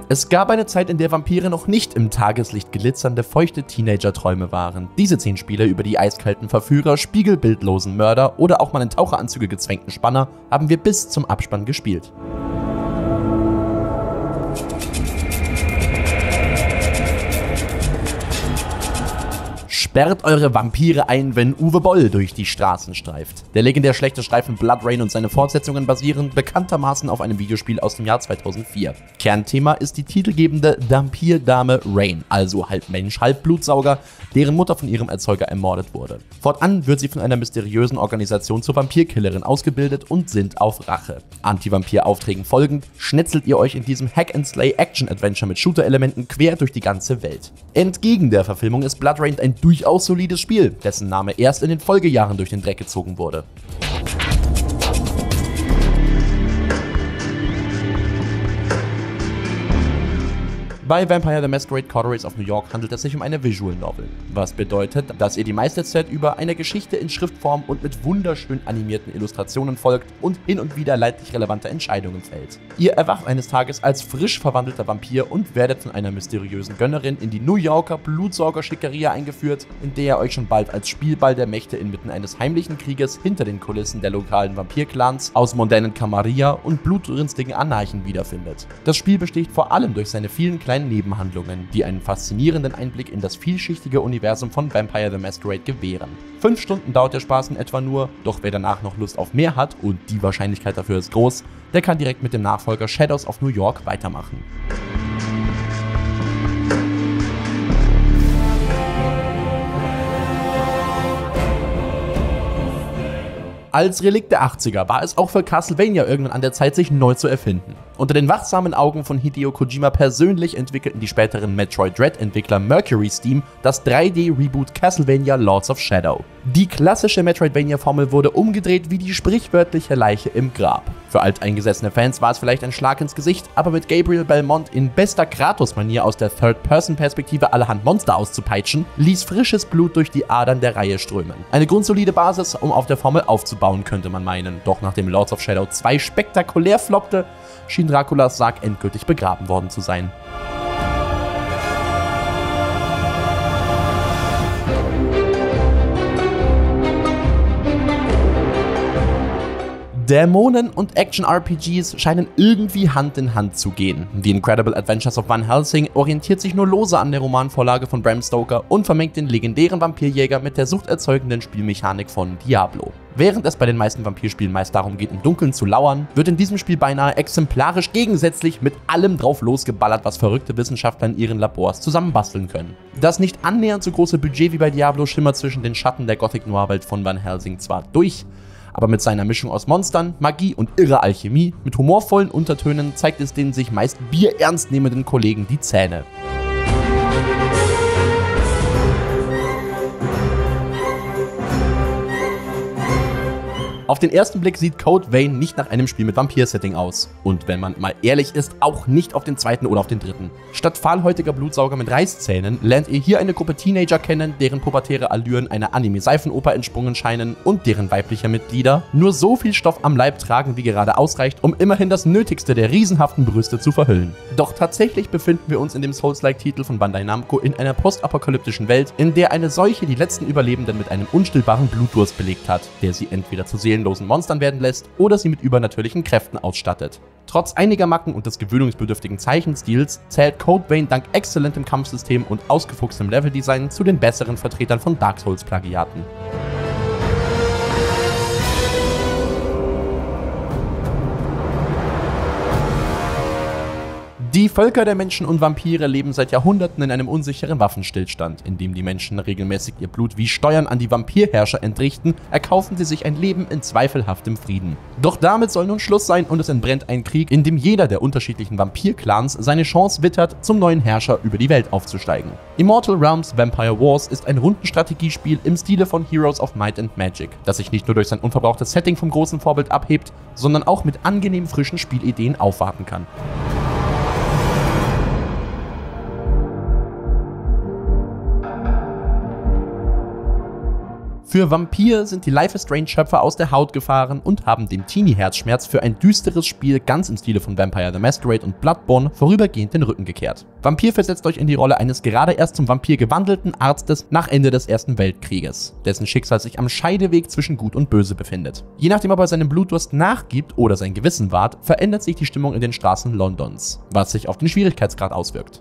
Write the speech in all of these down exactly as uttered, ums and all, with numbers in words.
Es gab eine Zeit, in der Vampire noch nicht im Tageslicht glitzernde, feuchte Teenager-Träume waren. Diese zehn Spiele über die eiskalten Verführer, spiegelbildlosen Mörder oder auch mal in Taucheranzüge gezwängten Spanner haben wir bis zum Abspann gespielt. Sperrt eure Vampire ein, wenn Uwe Boll durch die Straßen streift. Der legendär schlechte Streifen Blood Rain und seine Fortsetzungen basieren bekanntermaßen auf einem Videospiel aus dem Jahr zweitausendvier. Kernthema ist die titelgebende Vampirdame Rain, also halb Mensch, halb Blutsauger, deren Mutter von ihrem Erzeuger ermordet wurde. Fortan wird sie von einer mysteriösen Organisation zur Vampirkillerin ausgebildet und sinnt auf Rache. Anti-Vampir-Aufträgen folgend schnetzelt ihr euch in diesem Hack-and-Slay-Action-Adventure mit Shooter-Elementen quer durch die ganze Welt. Entgegen der Verfilmung ist Blood Rain ein durchaus solides Spiel, dessen Name erst in den Folgejahren durch den Dreck gezogen wurde. Bei Vampire the Masquerade Coteries of New York handelt es sich um eine Visual Novel, was bedeutet, dass ihr die meiste Zeit über einer Geschichte in Schriftform und mit wunderschön animierten Illustrationen folgt und hin und wieder leidlich relevante Entscheidungen fällt. Ihr erwacht eines Tages als frisch verwandelter Vampir und werdet von einer mysteriösen Gönnerin in die New Yorker Blutsauger-Schickeria eingeführt, in der ihr euch schon bald als Spielball der Mächte inmitten eines heimlichen Krieges hinter den Kulissen der lokalen Vampirclans aus mondänen Camarilla und blutrünstigen Anarchen wiederfindet. Das Spiel besticht vor allem durch seine vielen kleinen Nebenhandlungen, die einen faszinierenden Einblick in das vielschichtige Universum von Vampire the Masquerade gewähren. Fünf Stunden dauert der Spaß in etwa nur, doch wer danach noch Lust auf mehr hat, und die Wahrscheinlichkeit dafür ist groß, der kann direkt mit dem Nachfolger Shadows of New York weitermachen. Als Relikt der achtziger war es auch für Castlevania irgendwann an der Zeit, sich neu zu erfinden. Unter den wachsamen Augen von Hideo Kojima persönlich entwickelten die späteren Metroid Dread-Entwickler Mercury Steam das drei D-Reboot Castlevania Lords of Shadow. Die klassische Metroidvania-Formel wurde umgedreht wie die sprichwörtliche Leiche im Grab. Für alteingesessene Fans war es vielleicht ein Schlag ins Gesicht, aber mit Gabriel Belmont in bester Kratos-Manier aus der Third-Person-Perspektive allerhand Monster auszupeitschen, ließ frisches Blut durch die Adern der Reihe strömen. Eine grundsolide Basis, um auf der Formel aufzubauen, könnte man meinen. Doch nachdem Lords of Shadow zwei spektakulär floppte, schien Draculas Sarg endgültig begraben worden zu sein. Dämonen und Action-R P Gs scheinen irgendwie Hand in Hand zu gehen. The Incredible Adventures of Van Helsing orientiert sich nur lose an der Romanvorlage von Bram Stoker und vermengt den legendären Vampirjäger mit der suchterzeugenden Spielmechanik von Diablo. Während es bei den meisten Vampirspielen meist darum geht, im Dunkeln zu lauern, wird in diesem Spiel beinahe exemplarisch gegensätzlich mit allem drauf losgeballert, was verrückte Wissenschaftler in ihren Labors zusammenbasteln können. Das nicht annähernd so große Budget wie bei Diablo schimmert zwischen den Schatten der Gothic-Noir-Welt von Van Helsing zwar durch, aber mit seiner Mischung aus Monstern, Magie und irrer Alchemie, mit humorvollen Untertönen zeigt es den sich meist bierernst nehmenden Kollegen die Zähne. Auf den ersten Blick sieht Code Vein nicht nach einem Spiel mit Vampir-Setting aus. Und wenn man mal ehrlich ist, auch nicht auf den zweiten oder auf den dritten. Statt fahlhäutiger Blutsauger mit Reißzähnen lernt ihr hier eine Gruppe Teenager kennen, deren pubertäre Allüren einer Anime-Seifenoper entsprungen scheinen und deren weibliche Mitglieder nur so viel Stoff am Leib tragen, wie gerade ausreicht, um immerhin das Nötigste der riesenhaften Brüste zu verhüllen. Doch tatsächlich befinden wir uns in dem Souls-like-Titel von Bandai Namco in einer postapokalyptischen Welt, in der eine Seuche die letzten Überlebenden mit einem unstillbaren Blutdurst belegt hat, der sie entweder zu Seelen Monstern werden lässt oder sie mit übernatürlichen Kräften ausstattet. Trotz einiger Macken und des gewöhnungsbedürftigen Zeichenstils zählt Code Vein dank exzellentem Kampfsystem und ausgefuchstem Leveldesign zu den besseren Vertretern von Dark Souls Plagiaten. Die Völker der Menschen und Vampire leben seit Jahrhunderten in einem unsicheren Waffenstillstand. Indem die Menschen regelmäßig ihr Blut wie Steuern an die Vampirherrscher entrichten, erkaufen sie sich ein Leben in zweifelhaftem Frieden. Doch damit soll nun Schluss sein und es entbrennt ein Krieg, in dem jeder der unterschiedlichen Vampir-Clans seine Chance wittert, zum neuen Herrscher über die Welt aufzusteigen. Immortal Realms Vampire Wars ist ein Rundenstrategiespiel im Stile von Heroes of Might and Magic, das sich nicht nur durch sein unverbrauchtes Setting vom großen Vorbild abhebt, sondern auch mit angenehm frischen Spielideen aufwarten kann. Für Vampir sind die Life is Strange-Schöpfer aus der Haut gefahren und haben dem Teenie-Herzschmerz für ein düsteres Spiel ganz im Stile von Vampire the Masquerade und Bloodborne vorübergehend den Rücken gekehrt. Vampir versetzt euch in die Rolle eines gerade erst zum Vampir gewandelten Arztes nach Ende des Ersten Weltkrieges, dessen Schicksal sich am Scheideweg zwischen Gut und Böse befindet. Je nachdem, ob er seinem Blutdurst nachgibt oder sein Gewissen wahrt, verändert sich die Stimmung in den Straßen Londons, was sich auf den Schwierigkeitsgrad auswirkt.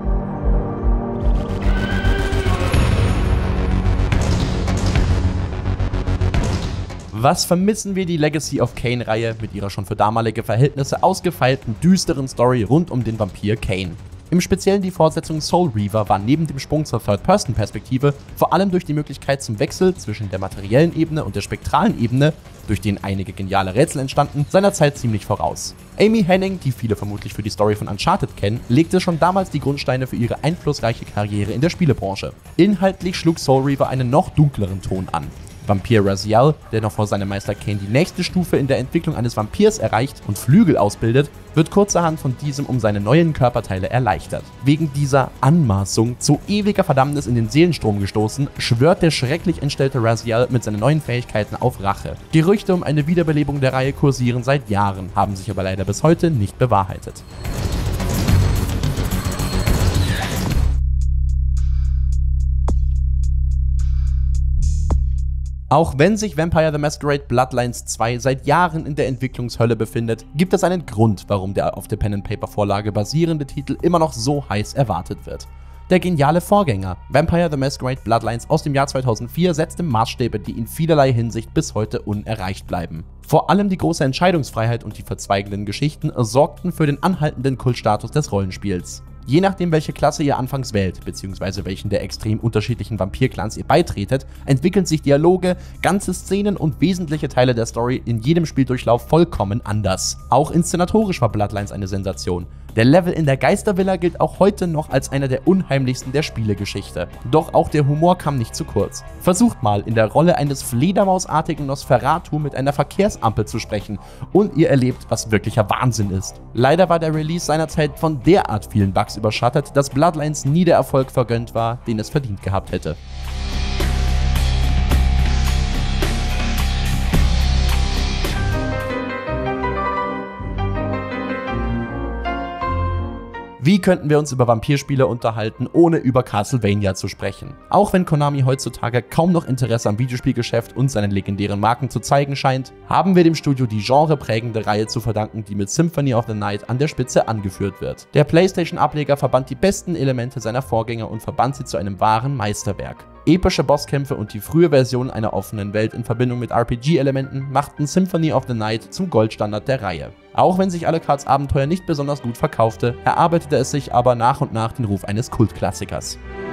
Was vermissen wir die Legacy of Kain-Reihe mit ihrer schon für damalige Verhältnisse ausgefeilten, düsteren Story rund um den Vampir Kain? Im Speziellen die Fortsetzung Soul Reaver war neben dem Sprung zur Third-Person-Perspektive vor allem durch die Möglichkeit zum Wechsel zwischen der materiellen Ebene und der spektralen Ebene, durch den einige geniale Rätsel entstanden, seiner Zeit ziemlich voraus. Amy Hennig, die viele vermutlich für die Story von Uncharted kennen, legte schon damals die Grundsteine für ihre einflussreiche Karriere in der Spielebranche. Inhaltlich schlug Soul Reaver einen noch dunkleren Ton an. Vampir Raziel, der noch vor seinem Meister Kain die nächste Stufe in der Entwicklung eines Vampirs erreicht und Flügel ausbildet, wird kurzerhand von diesem um seine neuen Körperteile erleichtert. Wegen dieser Anmaßung zu ewiger Verdammnis in den Seelenstrom gestoßen, schwört der schrecklich entstellte Raziel mit seinen neuen Fähigkeiten auf Rache. Gerüchte um eine Wiederbelebung der Reihe kursieren seit Jahren, haben sich aber leider bis heute nicht bewahrheitet. Auch wenn sich Vampire the Masquerade Bloodlines zwei seit Jahren in der Entwicklungshölle befindet, gibt es einen Grund, warum der auf der Pen-and-Paper-Vorlage basierende Titel immer noch so heiß erwartet wird. Der geniale Vorgänger, Vampire the Masquerade Bloodlines aus dem Jahr zweitausendvier, setzte Maßstäbe, die in vielerlei Hinsicht bis heute unerreicht bleiben. Vor allem die große Entscheidungsfreiheit und die verzweigenden Geschichten sorgten für den anhaltenden Kultstatus des Rollenspiels. Je nachdem, welche Klasse ihr anfangs wählt, bzw. welchen der extrem unterschiedlichen Vampir-Clans ihr beitretet, entwickeln sich Dialoge, ganze Szenen und wesentliche Teile der Story in jedem Spieldurchlauf vollkommen anders. Auch inszenatorisch war Bloodlines eine Sensation. Der Level in der Geistervilla gilt auch heute noch als einer der unheimlichsten der Spielegeschichte. Doch auch der Humor kam nicht zu kurz. Versucht mal, in der Rolle eines Fledermausartigen Nosferatu mit einer Verkehrsampel zu sprechen und ihr erlebt, was wirklicher Wahnsinn ist. Leider war der Release seinerzeit von derart vielen Bugs überschattet, dass Bloodlines nie der Erfolg vergönnt war, den es verdient gehabt hätte. Wie könnten wir uns über Vampirspiele unterhalten, ohne über Castlevania zu sprechen? Auch wenn Konami heutzutage kaum noch Interesse am Videospielgeschäft und seinen legendären Marken zu zeigen scheint, haben wir dem Studio die genreprägende Reihe zu verdanken, die mit Symphony of the Night an der Spitze angeführt wird. Der PlayStation-Ableger verband die besten Elemente seiner Vorgänger und verband sie zu einem wahren Meisterwerk. Epische Bosskämpfe und die frühe Version einer offenen Welt in Verbindung mit R P G-Elementen machten Symphony of the Night zum Goldstandard der Reihe. Auch wenn sich Alucards Abenteuer nicht besonders gut verkaufte, erarbeitete es sich aber nach und nach den Ruf eines Kultklassikers.